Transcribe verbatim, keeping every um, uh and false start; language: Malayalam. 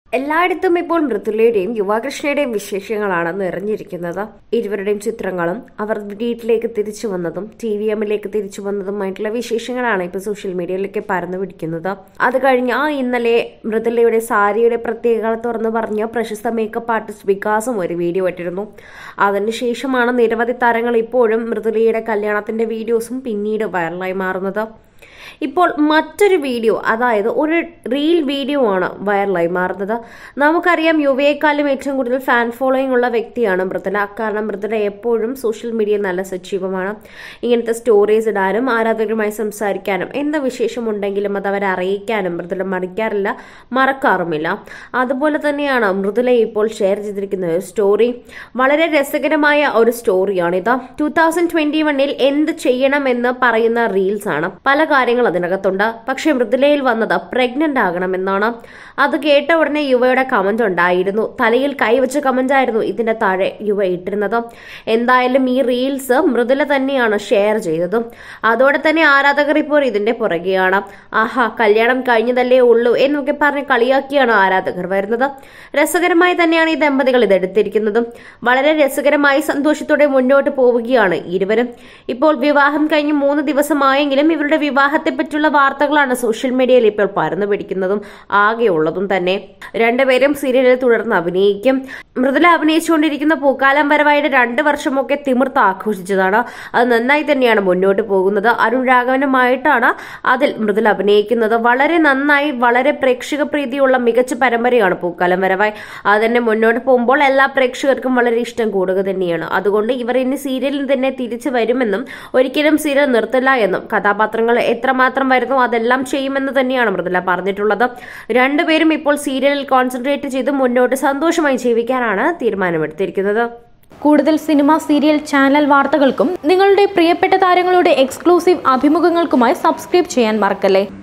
എല്ലായിടത്തും ഇപ്പോൾ മൃദുലയുടെയും യുവാകൃഷ്ണയുടെയും വിശേഷങ്ങളാണ് നിറഞ്ഞിരിക്കുന്നത്. ഇരുവരുടെയും ചിത്രങ്ങളും അവർ വീട്ടിലേക്ക് തിരിച്ചു വന്നതും ടി വി എമ്മിലേക്ക് തിരിച്ചു വന്നതുമായിട്ടുള്ള വിശേഷങ്ങളാണ് ഇപ്പോൾ സോഷ്യൽ മീഡിയയിലേക്ക് പരന്നു പിടിക്കുന്നത്. അത് കഴിഞ്ഞ് ആ ഇന്നലെ മൃദുലയുടെ സാരിയുടെ പ്രത്യേകത തുറന്നു പറഞ്ഞ പ്രശസ്ത മേക്കപ്പ് ആർട്ടിസ്റ്റ് വികാസും ഒരു വീഡിയോ ഇട്ടിരുന്നു. അതിനുശേഷമാണ് നിരവധി താരങ്ങൾ ഇപ്പോഴും മൃദുലയുടെ കല്യാണത്തിന്റെ വീഡിയോസും പിന്നീട് വൈറലായി മാറുന്നത്. ഇപ്പോൾ മറ്റൊരു വീഡിയോ, അതായത് ഒരു റീൽ വീഡിയോ ആണ് വൈറലായി മാറുന്നത്. നമുക്കറിയാം യുവയെക്കാളും ഏറ്റവും കൂടുതൽ ഫാൻ ഫോളോയിങ് ഉള്ള വ്യക്തിയാണ് മൃദുല. കാരണം മൃദുല എപ്പോഴും സോഷ്യൽ മീഡിയയിൽ നല്ല സജീവമാണ്. ഇങ്ങനത്തെ സ്റ്റോറീസ് ഇടാനും ആരാധകരുമായി സംസാരിക്കാനും എന്ത് വിശേഷമുണ്ടെങ്കിലും അത് അവരെ അറിയിക്കാനും മൃദുല മടിക്കാറില്ല, മറക്കാറുമില്ല. അതുപോലെ തന്നെയാണ് മൃദുല ഇപ്പോൾ ഷെയർ ചെയ്തിരിക്കുന്ന ഒരു സ്റ്റോറി. വളരെ രസകരമായ ഒരു സ്റ്റോറിയാണിത്. ടൂ തൗസൻഡ് ട്വന്റി വണ്ണിൽ എന്ത് ചെയ്യണമെന്ന് പറയുന്ന റീൽസ് ആണ്. പല കാര്യങ്ങൾ അതിനകത്തുണ്ട്. പക്ഷെ മൃദുലയിൽ വന്നത് പ്രഗ്നന്റ് ആകണമെന്നാണ്. അത് കേട്ട ഉടനെ യുവയുടെ കമന്റ് ഉണ്ടായിരുന്നു. തലയിൽ കൈവച്ച കമന്റ് ആയിരുന്നു ഇതിന്റെ താഴെ യുവ ഇട്ടിരുന്നത്. എന്തായാലും ഈ റീൽസ് മൃദുല തന്നെയാണ് ഷെയർ ചെയ്തത്. അതോടെ തന്നെ ആരാധകർ ഇപ്പോൾ ഇതിന്റെ പുറകെയാണ്. ആഹാ, കല്യാണം കഴിഞ്ഞതല്ലേ ഉള്ളൂ എന്നൊക്കെ പറഞ്ഞ് കളിയാക്കിയാണ് ആരാധകർ വരുന്നത്. രസകരമായി തന്നെയാണ് ഈ ദമ്പതികൾ ഇതെടുത്തിരിക്കുന്നതും. വളരെ രസകരമായി സന്തോഷത്തോടെ മുന്നോട്ട് പോവുകയാണ് ഇരുവരും. ഇപ്പോൾ വിവാഹം കഴിഞ്ഞ് മൂന്ന് ദിവസമായെങ്കിലും ഇവരുടെ വിവാഹത്തെ പറ്റിയുള്ള വാർത്തകളാണ് സോഷ്യൽ മീഡിയയിൽ ഇപ്പോൾ പരന്നു പിടിക്കുന്നതും ആകെയുള്ളതും തന്നെ. രണ്ടുപേരും സീരിയലിൽ തുടർന്ന് അഭിനയിക്കും. മൃദുല അഭിനയിച്ചുകൊണ്ടിരിക്കുന്ന പൂക്കാലം വരവായുടെ രണ്ട് വർഷമൊക്കെ തിമിർത്ത് ആഘോഷിച്ചതാണ്. അത് നന്നായി തന്നെയാണ് മുന്നോട്ട് പോകുന്നത്. അരുൺ രാഘവനുമായിട്ടാണ് അതിൽ മൃദുല അഭിനയിക്കുന്നത്. വളരെ നന്നായി, വളരെ പ്രേക്ഷക പ്രീതിയുള്ള മികച്ച പരമ്പരയാണ് പൂക്കാലം വരവായി. അത് തന്നെ മുന്നോട്ട് പോകുമ്പോൾ എല്ലാ പ്രേക്ഷകർക്കും വളരെ ഇഷ്ടം കൂടുക തന്നെയാണ്. അതുകൊണ്ട് ഇവർ ഇനി സീരിയലിൽ തന്നെ തിരിച്ചു വരുമെന്നും ഒരിക്കലും സീരിയൽ നിർത്തില്ല എന്നും കഥാപാത്രങ്ങൾ എത്രമാത്രം വരുന്നു അതെല്ലാം ചെയ്യുമെന്ന് തന്നെയാണ് മൃദുല പറഞ്ഞിട്ടുള്ളത്. രണ്ടുപേരും ഇപ്പോൾ സീരിയലിൽ കോൺസെൻട്രേറ്റ് ചെയ്ത് മുന്നോട്ട് സന്തോഷമായി ജീവിക്കാനാണ് തീരുമാനമെടുത്തിരിക്കുന്നത്. കൂടുതൽ സിനിമ, സീരിയൽ, ചാനൽ വാർത്തകൾക്കും നിങ്ങളുടെ പ്രിയപ്പെട്ട താരങ്ങളുടെ എക്സ്ക്ലൂസീവ് അഭിമുഖങ്ങൾക്കുമായി സബ്സ്ക്രൈബ് ചെയ്യാൻ മറക്കല്ലേ.